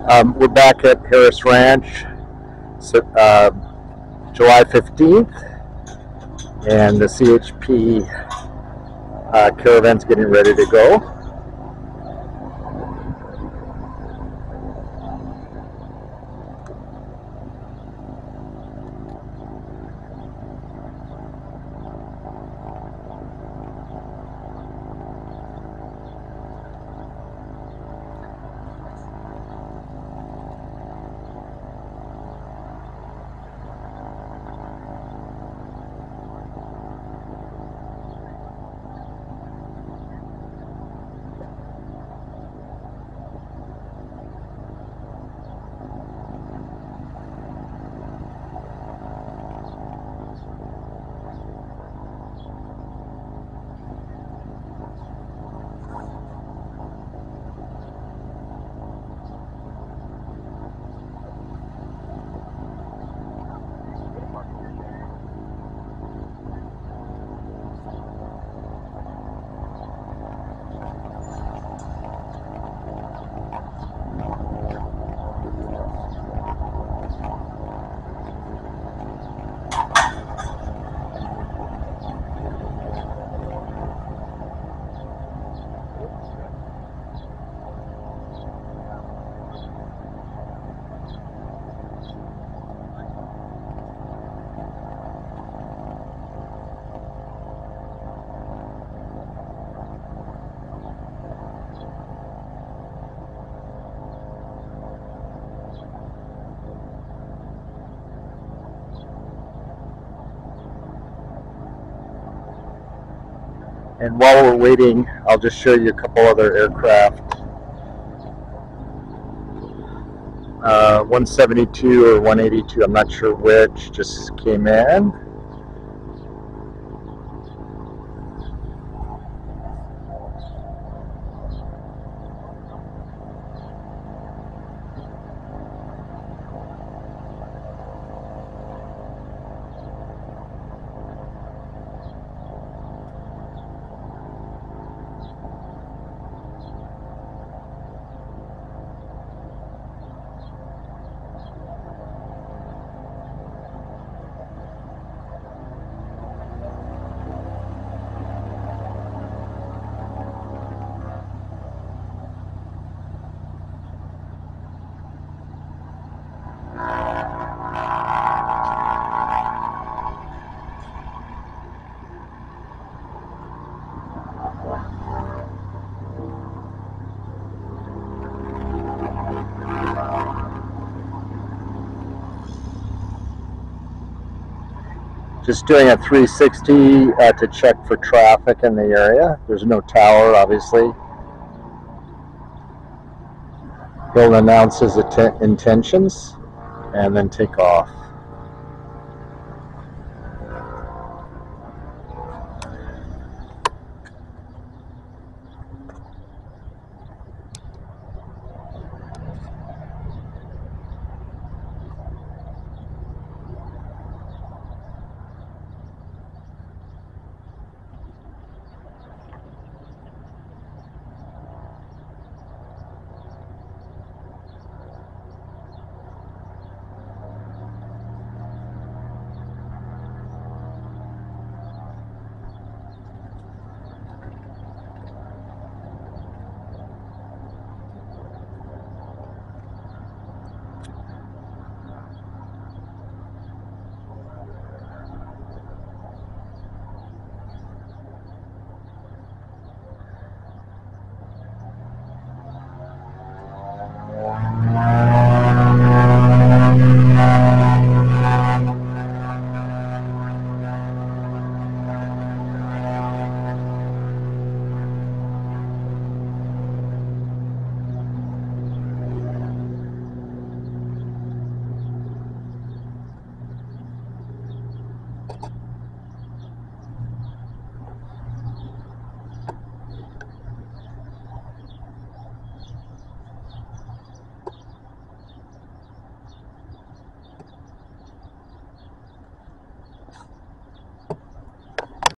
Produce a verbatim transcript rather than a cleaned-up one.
Um, we're back at Harris Ranch, so, uh, July fifteenth, and the C H P uh, caravan's getting ready to go. And while we're waiting, I'll just show you a couple other aircraft. Uh, one seventy-two or one eighty-two, I'm not sure which, just came in. Just doing a three sixty uh, to check for traffic in the area. There's no tower, obviously. He'll announce his intentions and then take off.